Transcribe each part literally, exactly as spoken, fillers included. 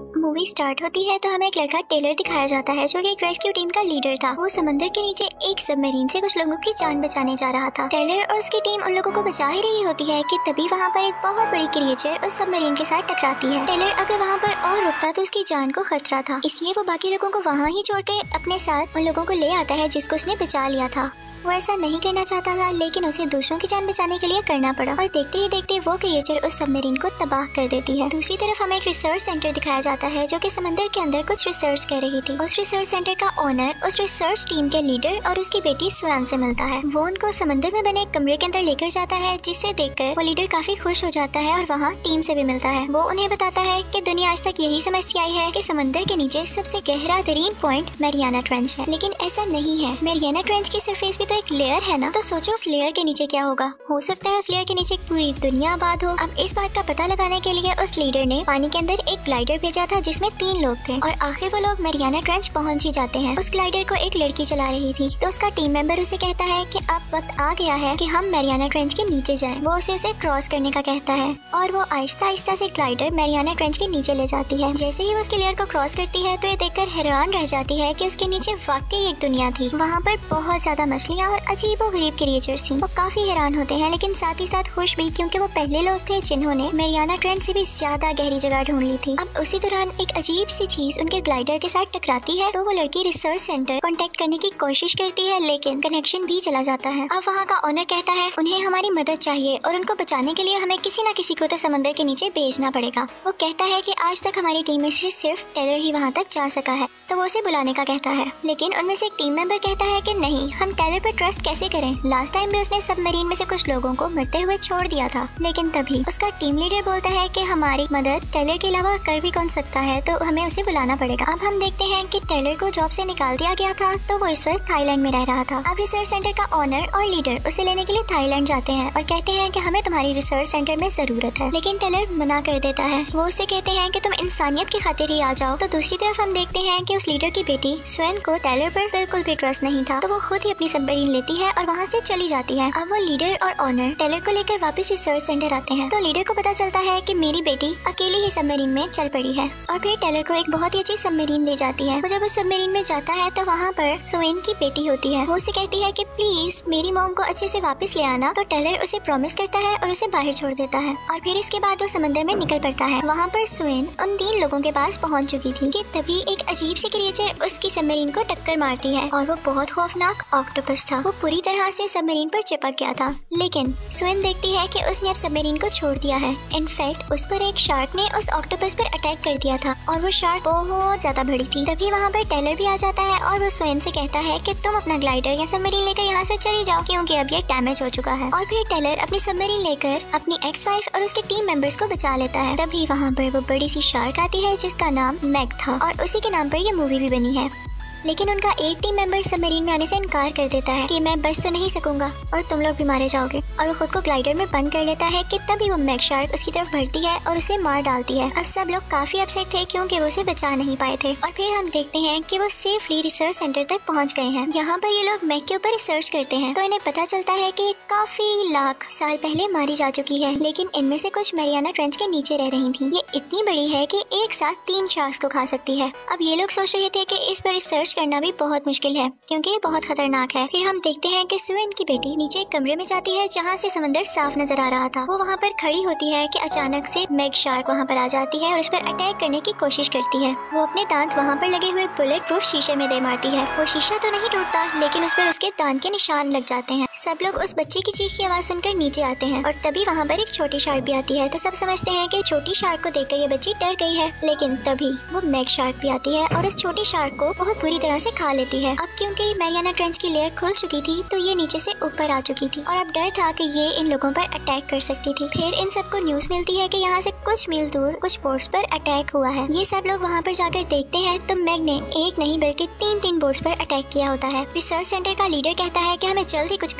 Movie start होती है तो हमें एक लड़का टेलर दिखाया जाता है जो कि एक रेस्क्यू टीम का लीडर था। वो समंदर के नीचे एक सबमरीन से कुछ लोगों की जान बचाने जा रहा था। टेलर और उसकी टीम उन लोगों को बचा ही रही होती है कि तभी वहाँ पर एक बहुत बड़ी क्रिएचर उस सबमरीन के साथ टकराती है। टेलर अगर वहाँ पर और रुकता तो उसकी जान को खतरा था, इसलिए वो बाकी लोगों को वहाँ ही छोड़ के अपने साथ उन लोगों को ले आता है जिसको उसने बचा लिया था। वो ऐसा नहीं करना चाहता था, लेकिन उसे दूसरों की जान बचाने के लिए करना पड़ा और देखते ही देखते वो क्रिएचर उस सबमरीन को तबाह कर देती है। दूसरी तरफ हमें एक रिसर्च सेंटर दिखाया जाता है जो कि समंदर के अंदर कुछ रिसर्च कर रही थी। उस रिसर्च सेंटर का ओनर उस रिसर्च टीम के लीडर और उसकी बेटी स्वयं से मिलता है। वो उनको समंदर में बने एक कमरे के अंदर लेकर जाता है, जिसे देखकर वो लीडर काफी खुश हो जाता है और वहाँ टीम से भी मिलता है। वो उन्हें बताता है कि दुनिया आज तक यही समझती आई है कि समंदर के नीचे सबसे गहरा तरीन पॉइंट मैरियाना ट्रेंच है, लेकिन ऐसा नहीं है। मैरियाना ट्रेंच की सरफेस भी तो एक लेयर है ना, तो सोचो उस लेयर के नीचे क्या होगा। हो सकता है उस लेयर के नीचे एक पूरी दुनिया आबाद हो। अब इस बात का पता लगाने के लिए उस लीडर ने पानी के अंदर एक ग्लाइडर भेजा था जिसमें तीन लोग थे और आखिर वो लोग मैरियाना ट्रेंच पहुंच ही जाते हैं। उस ग्लाइडर को एक लड़की चला रही थी, तो उसका टीम मेंबर उसे कहता है कि अब वक्त आ गया है कि हम मैरियाना ट्रेंच के नीचे जाएं। वो उसे उसे क्रॉस करने का कहता है और वो आहिस्ता आहिस्ता से ग्लाइडर मैरियाना ट्रेंच के नीचे ले जाती है। जैसे ही वो उसके लेयर को क्रॉस करती है तो ये देखकर हैरान रह जाती है कि उसके नीचे वाकई एक दुनिया थी। वहाँ पर बहुत ज्यादा मछलियाँ और अजीबो गरीब क्रिएचर्स थी। वो काफी हैरान होते हैं, लेकिन साथ ही साथ खुश भी, क्योंकि वो पहले लोग थे जिन्होंने मैरियाना ट्रेंच से भी ज्यादा गहरी जगह ढूंढ ली थी। अब उसी दौरान एक अजीब सी चीज उनके ग्लाइडर के साथ टकराती है, तो वो लड़की रिसर्च सेंटर कांटेक्ट करने की कोशिश करती है, लेकिन कनेक्शन भी चला जाता है। अब वहाँ का ओनर कहता है उन्हें हमारी मदद चाहिए और उनको बचाने के लिए हमें किसी न किसी को तो समंदर के नीचे भेजना पड़ेगा। वो कहता है कि आज तक हमारी टीम में से सिर्फ टेलर ही वहाँ तक जा सका है, तो वो उसे बुलाने का कहता है। लेकिन उनमें से एक टीम मेंबर कहता है कि नहीं, हम टेलर पर ट्रस्ट कैसे करें, लास्ट टाइम भी उसने सबमरीन में से कुछ लोगों को मरते हुए छोड़ दिया था। लेकिन तभी उसका टीम लीडर बोलता है कि हमारी मदद टेलर के अलावा कर भी कौन सकता है, तो हमें उसे बुलाना पड़ेगा। अब हम देखते हैं कि टेलर को जॉब से निकाल दिया गया था, तो वो इस वक्त थाईलैंड में रह रहा था। अब रिसर्च सेंटर का ओनर और लीडर उसे लेने के लिए थाईलैंड जाते हैं और कहते हैं कि हमें तुम्हारी रिसर्च सेंटर में जरूरत है, लेकिन टेलर मना कर देता है। वो उससे कहते हैं कि तुम इंसानियत की खातिर ही आ जाओ। तो दूसरी तरफ हम देखते हैं कि उस लीडर की बेटी स्वयं को टेलर पर बिल्कुल भी ट्रस्ट नहीं था, तो वो खुद ही अपनी सबमरीन लेती है और वहाँ से चली जाती है। अब वो लीडर और ऑनर टेलर को लेकर वापस रिसर्च सेंटर आते हैं, तो लीडर को पता चलता है कि मेरी बेटी अकेली ही सबमरीन में चल पड़ी है और फिर टेलर को एक बहुत ही अच्छी सबमरीन दे जाती है। वो जब उस सबमरीन में जाता है तो वहाँ पर सुवेन की बेटी होती है। वो उसे कहती है कि प्लीज मेरी मॉम को अच्छे से वापस ले आना, तो टेलर उसे प्रॉमिस करता है और उसे बाहर छोड़ देता है और फिर इसके बाद वो समंदर में निकल पड़ता है। वहाँ पर सुवेन उन तीन लोगों के पास पहुँच चुकी थी कि तभी एक अजीब सी क्रिएचर उसकी सबमरीन को टक्कर मारती है और वो बहुत खौफनाक ऑक्टोपस था। वो पूरी तरह से सबमरीन पर चिपक गया था, लेकिन सुवेन देखती है कि उसने अब सबमरीन को छोड़ दिया है। इनफैक्ट उस पर एक शार्क ने उस ऑक्टोपस पर अटैक कर दिया था और वो शार्क बहुत ज्यादा बड़ी थी। तभी वहाँ पर टेलर भी आ जाता है और वो सुवेन से कहता है कि तुम अपना ग्लाइडर या सबमरीन लेकर यहाँ से चली जाओ, क्योंकि अब ये डैमेज हो चुका है। और फिर टेलर अपनी सबमरीन लेकर अपनी एक्स वाइफ और उसके टीम मेंबर्स को बचा लेता है। तभी वहाँ पर वो बड़ी सी शार्क आती है जिसका नाम मैग था और उसी के नाम पर ये मूवी भी बनी है। लेकिन उनका एक टीम मेंबर सबमरीन में आने से इनकार कर देता है कि मैं बच तो नहीं सकूंगा और तुम लोग भी मारे जाओगे, और वो खुद को ग्लाइडर में बंद कर लेता है कि तभी वो मैग शार्क उसकी तरफ बढ़ती है और उसे मार डालती है। अब सब लोग काफी अपसेट थे क्योंकि वो उसे बचा नहीं पाए थे। और फिर हम देखते हैं कि वो सेफली रिसर्च सेंटर तक पहुंच गए हैं। यहाँ पर ये लोग मैग के ऊपर रिसर्च करते हैं, तो इन्हें पता चलता है कि काफी लाख साल पहले मारी जा चुकी है, लेकिन इनमें से कुछ मैरियाना ट्रेंच के नीचे रह रही थी। ये इतनी बड़ी है कि एक साथ तीन शार्क्स को खा सकती है। अब ये लोग सोच रहे थे कि इस पर रिसर्च करना भी बहुत मुश्किल है क्योंकि ये बहुत खतरनाक है। फिर हम देखते हैं कि सुवेन की बेटी नीचे एक कमरे में जाती है जहाँ से समंदर साफ नजर आ रहा था। वो वहाँ पर खड़ी होती है कि अचानक से मैग शार्क वहाँ पर आ जाती है और उस पर अटैक करने की कोशिश करती है। वो अपने दांत वहाँ पर लगे हुए बुलेट प्रूफ शीशे में दे मारती है। वो शीशा तो नहीं टूटता, लेकिन उस पर उसके दांत के निशान लग जाते हैं। सब लोग उस बच्ची की चीख की आवाज सुनकर नीचे आते हैं और तभी वहाँ पर एक छोटी शार्क भी आती है। तो सब समझते हैं कि छोटी शार्क को देखकर ये बच्ची डर गई है, लेकिन तभी वो मैग शार्क भी आती है और उस छोटी शार्क को बहुत बुरी तरह से खा लेती है। अब क्योंकि मैरियाना ट्रेंच की लेयर खुल चुकी थी, तो ये नीचे से ऊपर आ चुकी थी और अब डर था कि ये इन लोगों पर अटैक कर सकती थी। फिर इन सबको न्यूज मिलती है कि यहाँ से कुछ मील दूर कुछ बोट्स पर अटैक हुआ है। ये सब लोग वहाँ पर जाकर देखते हैं तो मैग ने एक नहीं बल्कि तीन तीन बोट्स पर अटैक किया होता है। रिसर्च सेंटर का लीडर कहता है कि हमें जल्द ही कुछ करना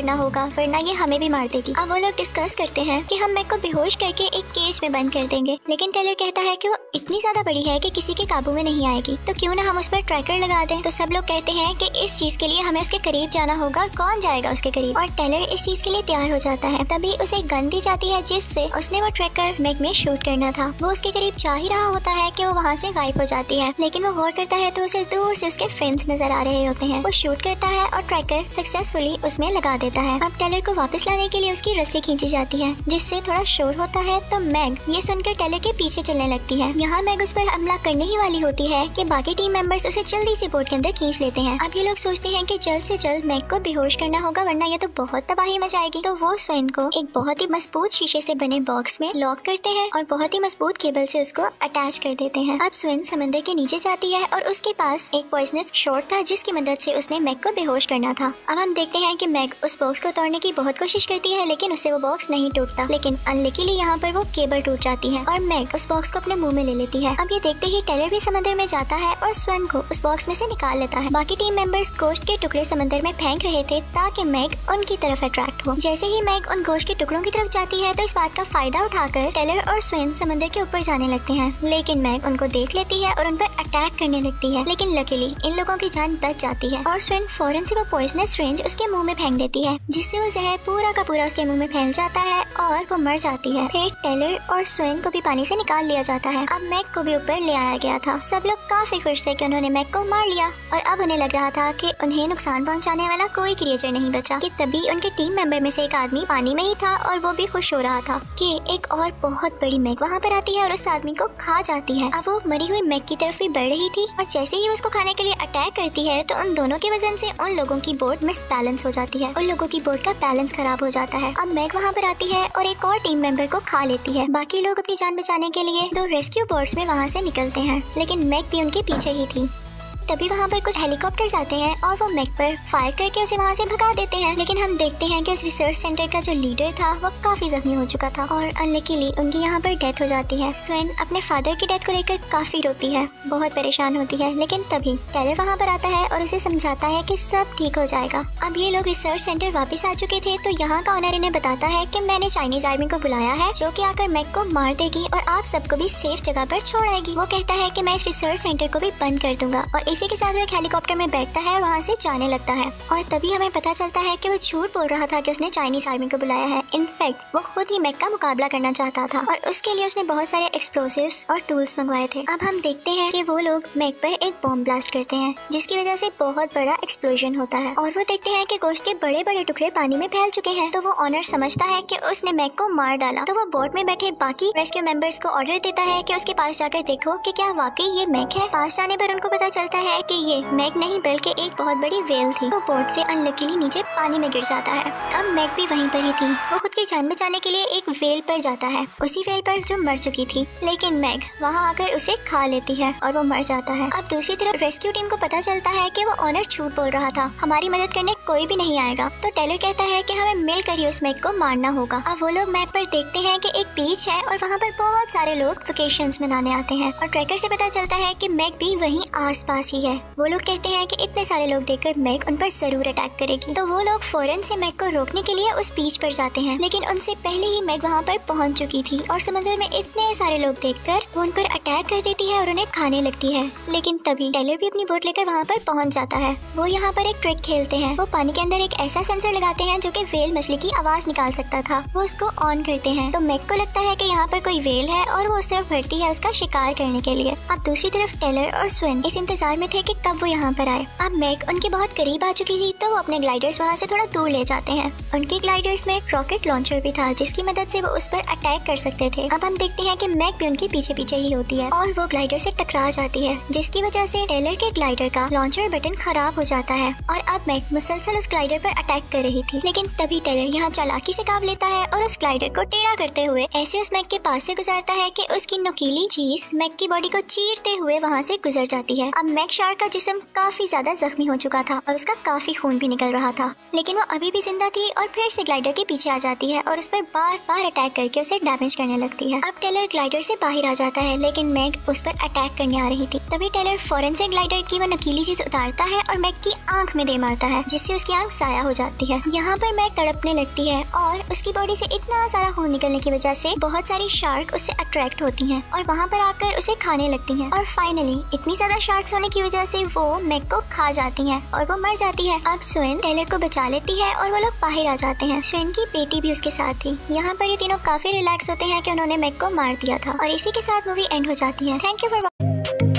करना होगा वरना ये हमें भी मार देगी। अब वो लोग डिस्कस करते हैं कि हम मैक को बेहोश करके एक केज में बंद कर देंगे, लेकिन टेलर कहता है कि वो इतनी ज्यादा बड़ी है कि किसी के काबू में नहीं आएगी, तो क्यों ना हम उस पर ट्रैकर लगा दें। तो सब लोग कहते हैं कि इस चीज के लिए हमें उसके करीब जाना होगा, कौन जाएगा उसके करीब, और टेलर इस चीज के लिए तैयार हो जाता है। तभी उसे गन दी जाती है जिससे उसने वो ट्रैकर मैक में शूट करना था। वो उसके करीब जा ही रहा होता है कि वो वहाँ से गायब हो जाती है, लेकिन वो गौर करता है तो उसे दूर से उसके फिन्स नजर आ रहे होते हैं। वो शूट करता है और ट्रैकर सक्सेसफुली उसमें लगा देता है। अब टेलर को वापस लाने के लिए उसकी रस्सी खींची जाती है जिससे थोड़ा शोर होता है, तो मैग ये सुनकर टेलर के पीछे चलने लगती है। यहाँ मैग उस पर हमला करने ही वाली होती है कि बाकी टीम मेंबर्स उसे जल्दी से बोट के अंदर खींच लेते हैं। अब ये लोग सोचते हैं कि जल्द से जल्द मैग को बेहोश करना होगा वरना ये तो बहुत तबाही मचाएगी। तो वो स्वेन को एक बहुत ही मजबूत शीशे से बने बॉक्स में लॉक करते हैं और बहुत ही मजबूत केबल से उसको अटैच कर देते हैं। अब स्वेन समंदर के नीचे जाती है और उसके पास एक पॉइजनस शॉट था जिसकी मदद से उसने मैग को बेहोश करना था। अब हम देखते हैं कि मैग उस बॉक्स को तोड़ने की बहुत कोशिश करती है लेकिन उससे वो बॉक्स नहीं टूटता, लेकिन अनलकीली यहाँ पर वो केबल टूट जाती है और मैग उस बॉक्स को अपने मुंह में ले लेती है। अब ये देखते ही टेलर भी समंदर में जाता है और स्वेन को उस बॉक्स में से निकाल लेता है। बाकी टीम मेंबर्स गोश्त के टुकड़े समंदर में फेंक रहे थे ताकि मैग उनकी तरफ अट्रैक्ट हो। जैसे ही मैग उन गोश्त के टुकड़ों की तरफ जाती है तो इस बात का फायदा उठाकर टेलर और स्वेन समंदर के ऊपर जाने लगते हैं, लेकिन मैग उनको देख लेती है और उन पर अटैक करने लगती है। लेकिन लकीली इन लोगों की जान बच जाती है और स्वेन फौरन से वो पॉइजनस रेंज उसके मुंह में फेंक देती है जिससे वो जहर पूरा का पूरा उसके मुंह में फैल जाता है और वो मर जाती है। फिर टेलर और स्वेन को भी पानी से निकाल लिया जाता है। अब मैग को भी ऊपर ले आया गया था। सब लोग काफी खुश थे कि उन्होंने मैग को मार लिया और अब उन्हें लग रहा था कि उन्हें नुकसान पहुंचाने वाला कोई क्रिएचर नहीं बचा कि तभी उनके टीम मेंबर में से एक आदमी पानी में ही था और वो भी खुश हो रहा था कि एक और बहुत बड़ी मैग वहाँ पर आती है और उस आदमी को खा जाती है। अब वो मरी हुई मैग की तरफ भी बढ़ रही थी और जैसे ही उसको खाने के लिए अटैक करती है तो उन दोनों की वजह से उन लोगों की बोट मिसबैलेंस हो जाती है, उन लोगों की बोट का बैलेंस खराब हो जाता है। अब मैग वहाँ पर आती है और एक और टीम मेंबर को खा लेती है। बाकी लोग अपनी जान बचाने के लिए दो रेस्क्यू बोट्स में वहाँ से निकलते हैं, लेकिन मैग भी उनके पीछे ही थी। तभी वहाँ पर कुछ हेलीकॉप्टर्स आते हैं और वो मैग पर फायर करके उसे वहाँ से भगा देते हैं, लेकिन हम देखते हैं कि उस रिसर्च सेंटर का जो लीडर था वो काफी जख्मी हो चुका था और अनलकीली उनकी यहाँ पर डेथ हो जाती है। स्वेन अपने फादर की डेथ को लेकर काफी रोती है, बहुत परेशान होती है, लेकिन तभी टेलर वहाँ पर आता है और उसे समझाता है कि सब ठीक हो जाएगा। अब ये लोग रिसर्च सेंटर वापस आ चुके थे तो यहाँ का ऑनर इन्हें बताता है कि मैंने चाइनीज आर्मी को बुलाया है जो कि आकर मैग को मार देगी और आप सबको भी सेफ जगह पर छोड़ आएगी। वो कहता है कि मैं इस रिसर्च सेंटर को भी बंद कर दूंगा और इसी के साथ वो एक हेलीकॉप्टर में बैठता है, वहाँ से जाने लगता है और तभी हमें पता चलता है कि वो झूठ बोल रहा था कि उसने चाइनीज आर्मी को बुलाया है। इनफैक्ट वो खुद ही मैग का मुकाबला करना चाहता था और उसके लिए उसने बहुत सारे एक्सप्लोसिव्स और टूल्स मंगवाए थे। अब हम देखते हैं कि वो लोग मैग पर एक बॉम्ब ब्लास्ट करते हैं जिसकी वजह से बहुत बड़ा एक्सप्लोजन होता है और वो देखते हैं कि गोश्त के बड़े बड़े टुकड़े पानी में फैल चुके हैं। तो वो ऑनर समझता है कि उसने मैग को मार डाला, तो वो बोट में बैठे बाकी रेस्क्यू मेंबर्स को ऑर्डर देता है कि उसके पास जाकर देखो कि क्या वाकई ये मैग है। पास जाने पर उनको पता चलता है कि ये मैग नहीं बल्कि एक बहुत बड़ी वेल थी। वो बोट से अनलकीली नीचे पानी में गिर जाता है। अब मैग भी वहीं पर ही थी। वो खुद की जान बचाने के लिए एक वेल पर जाता है, उसी वेल पर जो मर चुकी थी, लेकिन मैग वहाँ आकर उसे खा लेती है और वो मर जाता है। अब दूसरी तरफ रेस्क्यू टीम को पता चलता है कि वो ऑनर झूठ बोल रहा था, हमारी मदद करने कोई भी नहीं आएगा। तो टेलर कहता है कि हमें मिलकर ही उस मैग को मारना होगा। अब वो लोग मैप पर देखते हैं कि एक बीच है और वहाँ पर बहुत सारे लोग वेकेशंस मनाने आते हैं और ट्रैकर से पता चलता है कि मैग भी वहीं आसपास ही है। वो लोग कहते हैं कि इतने सारे लोग देखकर मैग उन पर जरूर अटैक करेगी, तो वो लोग फौरन से मैग को रोकने के लिए उस बीच पर जाते हैं, लेकिन उनसे पहले ही मैग वहाँ पर पहुँच चुकी थी और समुद्र में इतने सारे लोग देखकर वो उन पर अटैक कर देती है और उन्हें खाने लगती है। लेकिन तभी टेलर भी अपनी बोट लेकर वहाँ पर पहुँच जाता है। वो यहाँ पर एक ट्रिक खेलते हैं। वो पानी के अंदर एक ऐसा सेंसर लगाते हैं जो कि वेल मछली की आवाज निकाल सकता था। वो उसको ऑन करते हैं तो मैग को लगता है कि यहाँ पर कोई वेल है और वो उस तरफ बढ़ती है उसका शिकार करने के लिए। अब दूसरी तरफ टेलर और स्वेन इस इंतजार में थे कि कब वो यहाँ पर आए। अब मैग उनके बहुत करीब आ चुकी थी तो वो अपने ग्लाइडर्स वहाँ से थोड़ा दूर ले जाते हैं। उनके ग्लाइडर्स में एक रॉकेट लॉन्चर भी था जिसकी मदद से वो उस पर अटैक कर सकते थे। अब हम देखते हैं कि मैग भी उनके पीछे पीछे ही होती है और वो ग्लाइडर से टकरा जाती है, जिसकी वजह से टेलर के ग्लाइडर का लॉन्चर बटन खराब हो जाता है और अब मैग मुसलसल उस ग्लाइडर पर अटैक कर रही थी। लेकिन तभी टेलर यहाँ चालाकी से काम लेता है और उस ग्लाइडर को टेढ़ा करते हुए ऐसे उस मैग के पास से गुजरता है कि उसकी नुकीली चीज मैग की बॉडी को चीरते हुए वहाँ से गुजर जाती है। अब मैग शार्क का जिस्म काफी ज्यादा जख्मी हो चुका था और उसका काफी खून भी निकल रहा था, लेकिन वो अभी भी जिंदा थी और फिर से ग्लाइडर के पीछे आ जाती है और उस पर बार बार अटैक करके उसे डैमेज करने लगती है। अब टेलर ग्लाइडर से बाहर आ जाता है, लेकिन मैग उस पर अटैक करने आ रही थी। तभी टेलर फौरन से ग्लाइडर की वो नकीली चीज उतारता है और मैग की आंख में दे मारता है, जिससे उसकी आंख साया हो जाती है। यहाँ पर मैग तड़पने लगती है और उसकी बॉडी से इतना सारा खून निकलने की वजह से बहुत सारी शार्क उससे अट्रैक्ट होती हैं और वहाँ पर आकर उसे खाने लगती हैं। और फाइनली इतनी ज्यादा शार्क्स होने की वजह से वो मैग को खा जाती हैं और वो मर जाती है। अब स्वेन टेलर को बचा लेती है और वो लोग बाहर आ जाते हैं। स्वेन की बेटी भी उसके साथ थी। यहाँ पर ये तीनों काफी रिलैक्स होते हैं कि उन्होंने मैग को मार दिया था और इसी के साथ मूवी एंड हो जाती है। Thank you for